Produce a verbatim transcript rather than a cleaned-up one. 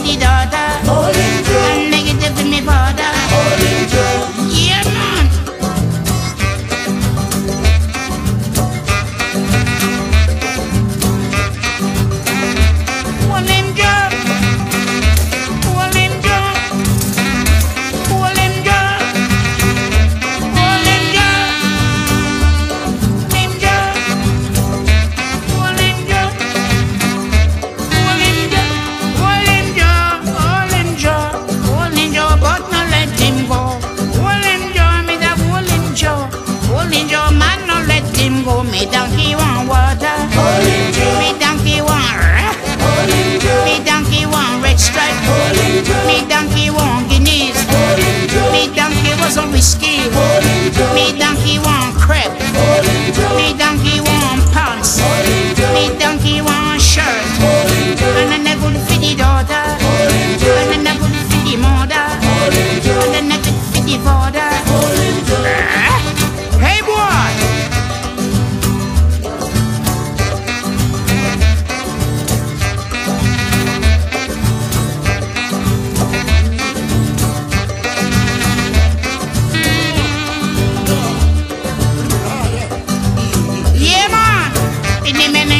the daughter. Holding Joe. And negative for me father. Holding Joe. Yeah, man. Hold him, Joe. Hold him, Joe. Hold him, Joe. Hold him, Joe. Him, Joe. Hold him, Joe. Hold him, Joe. Hold him, Joe. Hold him, Joe. Hold him, Joe, but no let him go. Hold him, Joe, me da hold him, Joe. Hold him, Joe, man, no let him go. Me donkey want water. Holding Joe. Me donkey want rap. Holding Joe. Me donkey want red stripe. Holding Joe. Me donkey want guineas. Holding Joe. Me donkey was a whiskey. Holding Joe. Me donkey want crepe. Holding Joe. Me donkey want pants. Holding Joe. Me donkey want shirt. Holding Joe. And then I go to feed the daughter. Holding Joe. And then I go to feed the mother. Holding Joe. And then I go to feed the father. Holding Joe. Hey boy! Yeah man! In the minute